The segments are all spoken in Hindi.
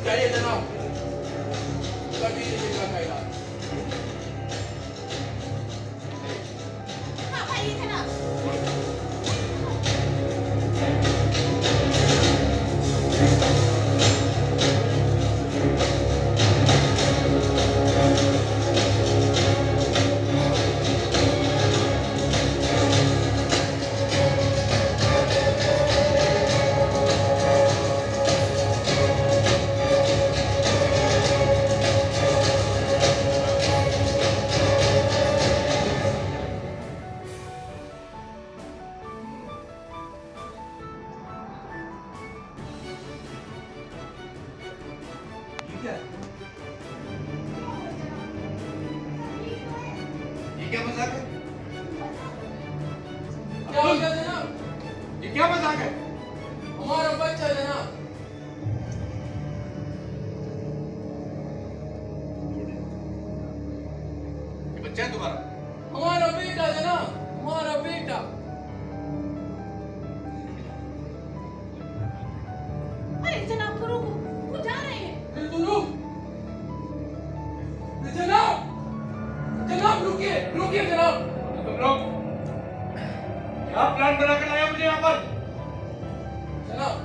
जाइए जनाब, कर दीजिए जिगरा का इलाज। हाँ भाई जनाब। ये क्या मजाक है? क्या हो गया जनाब? ये क्या मजाक है? हमारा बच्चा जनाब। ये बच्चा है तुम्हारा? हमारा बेटा जनाब, हमारा बेटा। अरे जनाब को रोको, वो जा रहे हैं। रुक जनाब, जनाब रुकिए, रुकिए जनाब। तुम लोग क्या प्लान बना कर लाया मुझे यहाँ पर? जनाब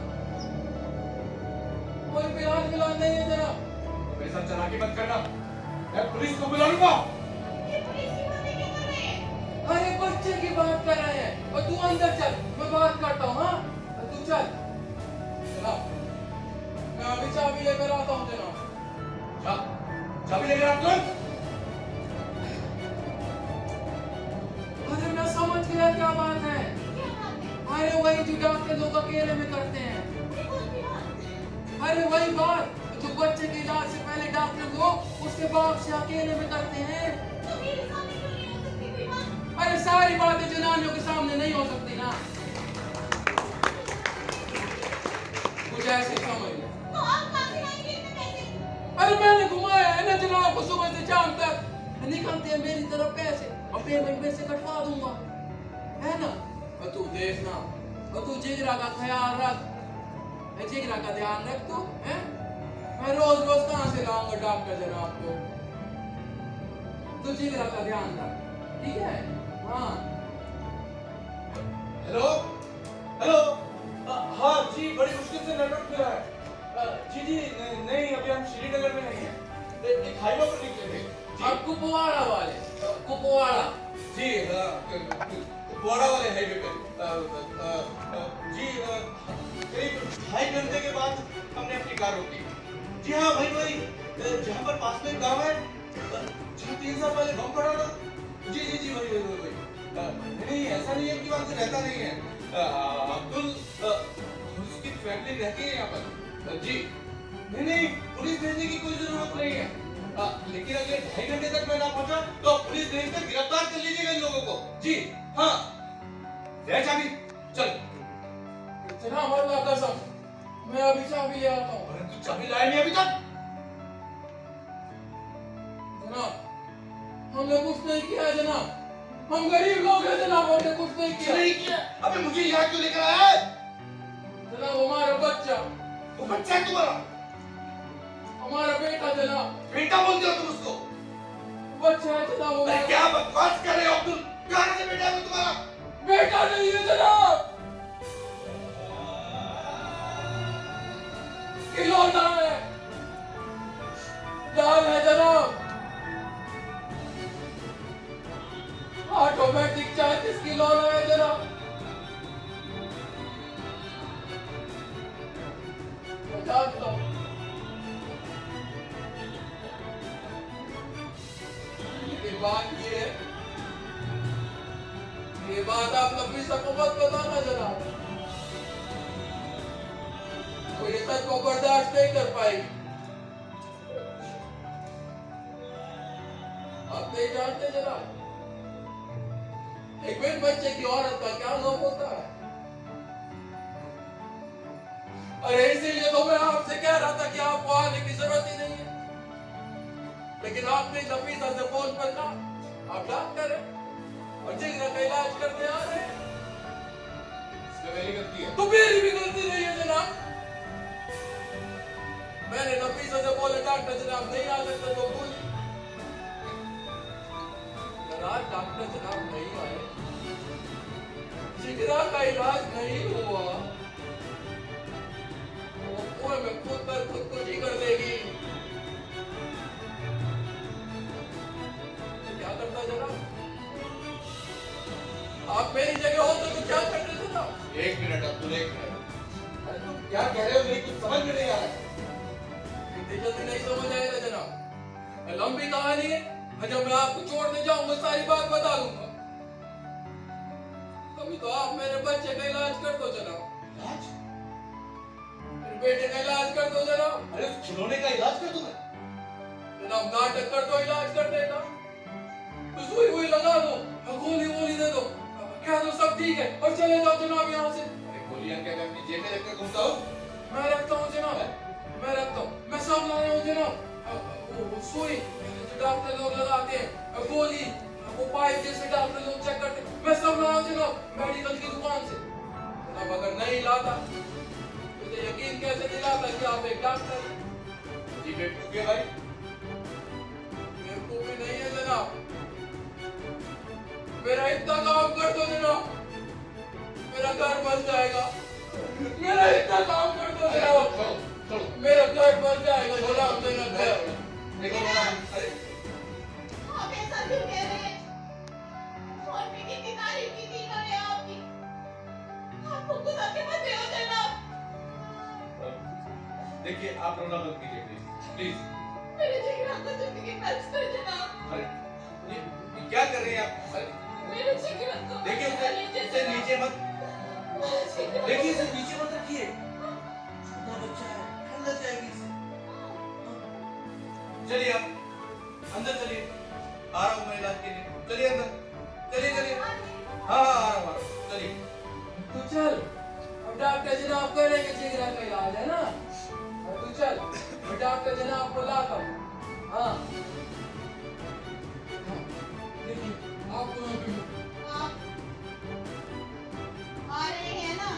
कोई प्लान मिलान नहीं है जनाब। मेरे साथ चालाकी मत करना, मैं पुलिस को बुला लूंगा। ये पुलिस की बातें क्यों कर रहे हैं? अरे बच्चे की बात कर रहे हैं और तू अंदर चल, मैं बात करता हूँ। हाँ तू चल जनाब, मैं अभी चाबी लेकर आता हूँ जनाब। चाबी लेकर आ तुरंत। अरे मैं समझ गया क्या बात है। क्या बात है? अरे वही जो डॉक्टर लोग अकेले में करते हैं। अरे कौन सी बात? अरे वही बात जो बच्चे के इलाज से पहले डॉक्टर लोग उसके बाप से अकेले में करते हैं। तो मेरे सामने क्यों नहीं हो सकती कोई बात? अरे सारी बातें जनानियों के सामने नहीं हो सकती ना, कुछ ऐसे समझ लो। तो आप कहाँ से लाएंगे इतने पैसे? अरे मैंने घुमाया है ना जनाब को सुबह से शाम तक, निकलते हैं मेरी तरफ पैसे और पेमेंट में से कटवा दूंगा, है ना। और तू देखना, और तू जिगरा का ख्याल रख, जिगरा का ध्यान रख तू, है। मैं रोज रोज कहाँ से लाऊंगा डॉक्टर जनाब को, तू जिगरा का ध्यान रख, ठीक है। हाँ हेलो हेलो, हाँ जी, बड़ी मुश्किल से नेटवर्क मिला है। जी जी, नहीं अभी हम श्रीनगर में नहीं है, एक हाईवे पर निकले थे जी। अब कुपवाड़ा वाले, कुपवाड़ा जी कुपवाड़ा वाले हाईवे पे जी करीब 2.5 घंटे के बाद हमने अपनी कार रोकी। जी हाँ भाई भाई, जहाँ पर पास में एक गाँव है जहाँ 3 साल पहले बम पड़ा था। जी जी जी वही वही वही। नहीं ऐसा नहीं है कि वहाँ से रहता नहीं है, अब्दुल उसकी फैमिली रहती है यहाँ पर जी। नहीं नहीं, पुलिस भेजने की कोई जरूरत नहीं है, लेकिन अगर 2.5 घंटे तक मैं ना पहुंचा तो पुलिस भेजकर गिरफ्तार कर लीजिएगा इन लोगों को जी। हाँ ले चाबी, चल। जनाब अल्लाह कसम, मैं अभी चाबी ले आता हूँ। अरे तू चाबी लाया नहीं अभी तक? जनाब हमने कुछ नहीं किया है जनाब, हम गरीब लोग हैं जनाब, हमने कुछ नहीं किया। नहीं किया? अबे मुझे यहाँ क्यों लेकर आया है? जनाब हमारा बच्चा, वो बच्चा है तुम्हारा? हमारा बेटा जनाब। बेटा बोलते हो तुम उसको? बच्चा है जनाब अरे हमारा। क्या बकवास कर रहे हो अब्दुल? कहाँ से बेटा है वो तुम्हारा? बेटा नहीं है जनाब, खिलौना है, दाल है जनाब, ऑटोमेटिक 34 खिलौना है जनाब। मैं जानता हूँ लेकिन बात ये है, ये बात आप कभी सबको मत बताना जनाब, तो ये सच को बर्दाश्त नहीं कर पाएगी। आप नहीं जानते जनाब एक बेट बच्चे की औरत का क्या लोग होता है। अरे इसीलिए तो मैं आपसे कह रहा था कि आपको आने की जरूरत ही नहीं है, लेकिन आपने नफीसा से फोन पर कहा आप डॉक्टर हैं और जिगरा का इलाज करने आ रहे हैं। इसमें मेरी गलती है। तो मेरी भी गलती नहीं है जनाब, मैंने ऑफिसर से बोले डॉक्टर जनाब नहीं आ सकते तो बोले डॉक्टर जनाब नहीं आए, जिगरा का इलाज नहीं हुआ, वो कुएं में खुद पर खुदकुशी कर लेगी। क्या करता जनाब? आप मेरी जगह हो तो क्या करते जनाब? एक मिनट अब्दुल, एक मिनट। अरे तुम क्या कह रहे हो? मेरी कुछ समझ में नहीं आ रहा है। इतनी जल्दी नहीं समझ आएगा जनाब, लंबी कहानी है। जब मैं आपको छोड़ने जाऊंगा सारी बात बता दूंगा। अभी तो आप मेरे बच्चे का इलाज कर दो जनाब, इलाज? मेरे बेटे का इलाज कर दो जनाब। अरे उस खिलौने का इलाज कर दूं मैं? जनाब नाटक कर दो, इलाज कर देगा। तो सुई वुई लगा दो, गोली वोली दे दो, कह दो सब ठीक है और चले जाओ जनाब यहाँ से। अरे गोलियां क्या मैं अपनी जेब में रखकर घूमता हूँ? मैं रखता हूँ जनाब, मैं रखता हूँ, मैं सब ला रहा हूँ जनाब। वो सुई डॉक्टर लोग लगाते हैं, गोली, वो पाइप जैसे डॉक्टर लोग चेक करते हैं, मैं सब लाया जनाब मेडिकल की दुकान से। जनाब अगर नहीं लाता मुझे यकीन कैसे दिलाता कि आप एक डॉक्टर हैं? जी बेवकूफ है भाई। बेवकूफी नहीं है जनाब, मेरा इतना काम कर दो जनाब, मेरा घर बच जाएगा। मेरा इतना काम कर दो जनाब, मेरा घर बच जाएगा जनाब, मेरा घर। देखो ना, अरे आप ऐसा क्यों कह रहे हैं? फोन पे कितनी तारीफ की थी इन्होंने आपकी। आपको खुदा के बंदे हो जनाब। देखिए आप रोना मत कीजिए प्लीज, प्लीज। मेरे जिगरा को जिंदगी टच कर जनाब। अरे ये क्या कर रहे हैं आप? अरे मेरे जिगरा को देखिए उसे नीचे मत, देखिए इसे नीचे मत रखिए, छोटा बच्चा है, ठंड लग जाएगी इसे। चलिए आप अंदर चलिए, आ रहा हूँ मैं इलाज के लिए। चलिए अंदर, चलिए चलिए। हाँ हाँ आ रहा हूँ, चलिए। तू चल, अब डॉक्टर जनाब करेंगे जिगरा का इलाज है ना। तू चल, मैं डॉक्टर जनाब को लाता हूँ। हाँ देखिए आपको आप आ रहे हैं ना?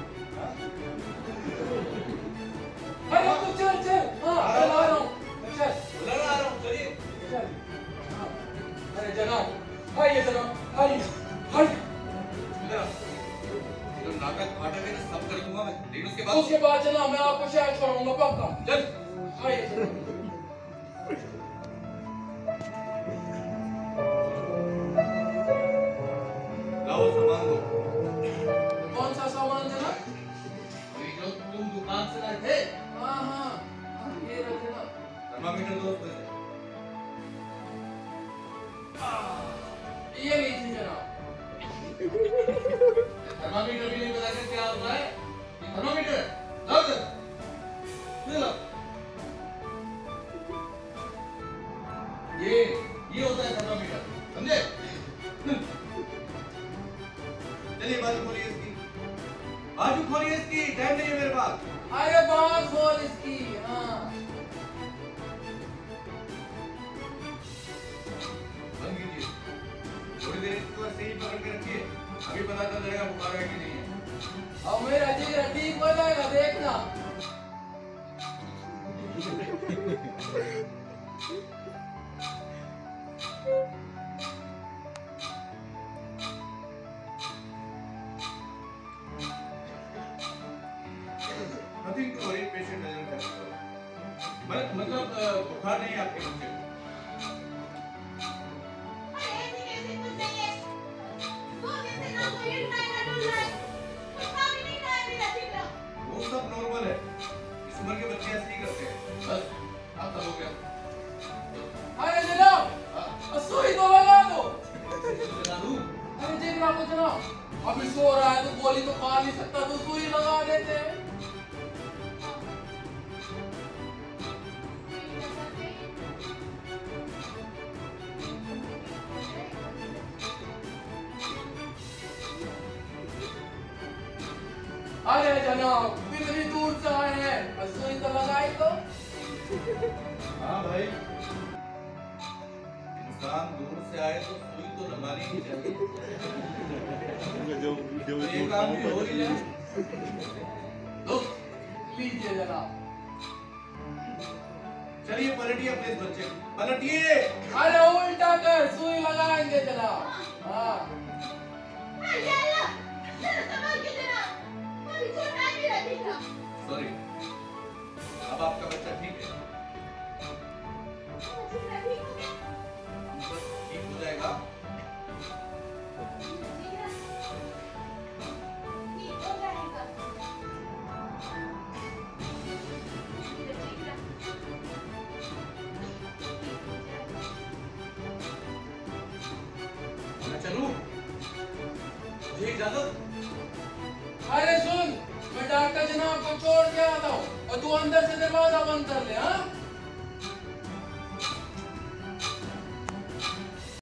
अरे तू चल चल, हाँ मैं ला रहा हूँ, चल बुला रहा, आ रहा हूँ, चलिए। चल। हाँ, अरे जनाब आइए जनाब, आइए आइए। इधर आओ। जो नाटक फाटक है ना सब कर दूंगा मैं, लेकिन उसके बाद जनाब मैं आपको शायद छोड़ूंगा पक्का। चल। आइए जनाब। लाओ सामान दो। कौन सा सामान जनाब? अभी जो तुम दुकान से लाए थे, हाँ हाँ ये रहा जनाब। थर्मामीटर दो उसमें से। ये लीजिए जनाब। थर्मामीटर भी नहीं पता क्या होता है? ये थर्मामीटर है, लाओ इधर। इधर लाओ। ये होता है थर्मामीटर, समझे? चलिए बाजू खोलिए इसकी, बाजू खोलिए इसकी, टाइम नहीं है मेरे पास। अरे बात बोल इसकी। हाँ बंद कीजिए, थोड़ी देर इसको ऐसे ही पकड़ के रखिए, अभी पता चल जाएगा बुखार है कि नहीं है। अब मेरा जिगरा ठीक हो जाएगा देखना। Nothing to worry, patient doesn't have to worry. मतलब बुखार नहीं है आपके बच्चे को? अरे ऐसे कैसे कुछ नहीं है? 2 दिन से ना कोई हिलता है ना डुल रहा है। कुछ खा भी नहीं रहा है मेरा जिगरा। वो सब नॉर्मल है, इस उम्र के बच्चे ऐसे ही करते हैं। बस आप सब हो गया। अरे जनाब सुई तो लगा दो। लगा दूं? अरे जिगरा को जनाब अभी सो रहा है तो गोली तो खा नहीं सकता, तो सुई लगा देते हैं। अरे जनाब इतनी दूर से आए हैं, सुई तो लगाई तो। हाँ भाई, इंसान दूर से आए तो सुई तो लगानी ही चाहिए। तो ये काम भी हो ही जाए। लीजिए जनाब। चलिए पलटिए प्लीज बच्चे, पलटिए। अरे उल्टा कर, सुई लगाएंगे जरा। हाँ अल्लाह जरा संभाल के जरा, अभी छोटा है मेरा बेटा। सॉरी, अब आपका बच्चा ठीक है? छोटा ठीक हो गया? ठीक हो जाएगा। ठीक हो जाएगा। मैं चलूं? मुझे इजाजत? अरे सुन, मैं डॉक्टर जनाब को छोड़ के आता हूँ और तू अंदर से दरवाजा बंद कर ले। हाँ